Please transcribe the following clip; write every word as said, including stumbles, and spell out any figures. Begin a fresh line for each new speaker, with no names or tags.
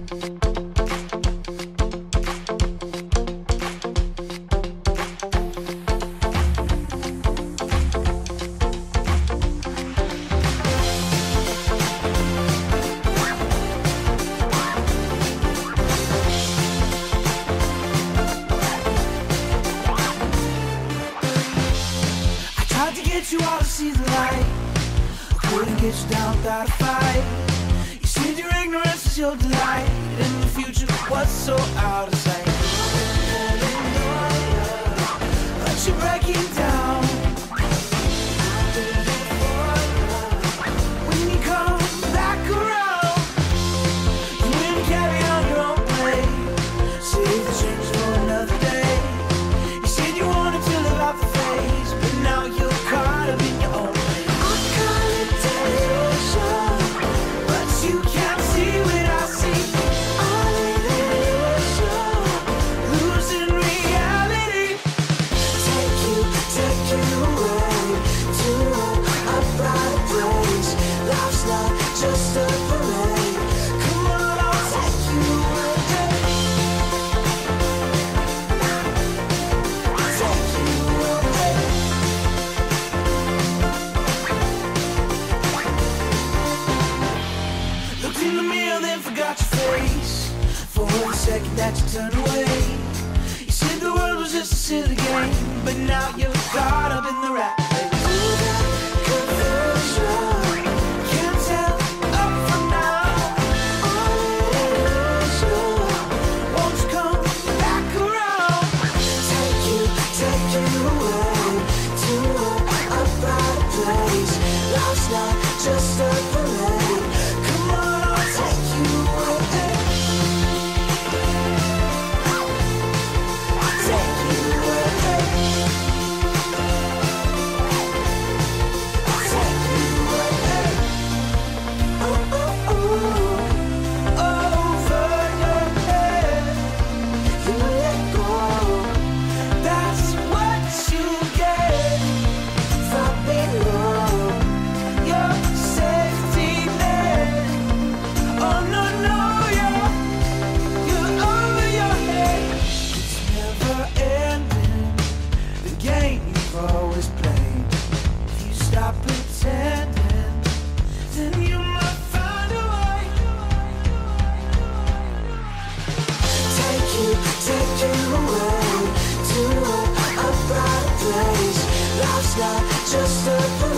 Get you all to see the light. I couldn't get you down without a fight. You said your ignorance is your delight, and the future was so out of sight. But you're breaking down when you come back around. You win carry on your own way. Save the change for another day. You said you wanted to live out the phase, but now you're caught up in your own way. I call it delusion, but you can't see what I see. All illusion, losing reality. Take you, take you away to a brighter place. Life's not just a parade. Come on, I'll take you away. Take you away. Looked in the mirror, then forgot your face. For a second that you turned away. You said the world was just a silly game, but now you're caught up in the rat race. Confusion, can't tell up from now. Illusion, won't you come back around? Take you, take you away to a brighter place. Life's not just a parade. Come on, I'll take you away. Take you away. Take you away. Oh, oh, oh. Over your head, you let go. That's what you get from below. Your safety net. Oh no, no, you're, you're over your head. It's never ending, the game you've always played. If you stop pretending, then you might find a way. Take you, take you away to a, a brighter place. Life's not just a